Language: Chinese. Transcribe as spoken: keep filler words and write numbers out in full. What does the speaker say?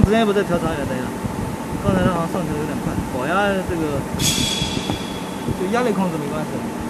之前不在调长远灯呀？刚才那好像上去的有点快，保压这个就压力控制没关系。